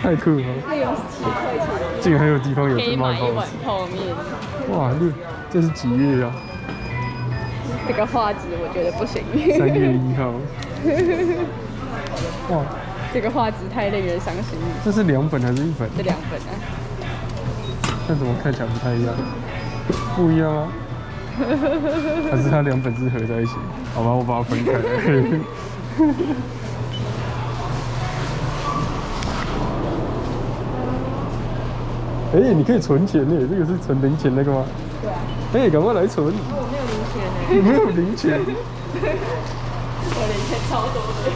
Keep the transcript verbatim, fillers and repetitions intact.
太酷了！ 六十七块钱竟然还有地方有可以在卖报买一碗纸。 泡面。 哇，六，这是几月啊？ 这个画质我觉得不行。 三月一号。哇， 这个画质太令人伤心了。 这是两本还是一本？ 这两本啊。 那怎么看起来不太一样？不一样啊。还是它两本是合在一起？好吧，我把它分开来。哎、欸，你可以存钱呢，这个是存零钱那个吗？ 对啊。 哎、欸，赶快来存！ 我没有零钱呢。 你没有零钱？ 我零钱超多的。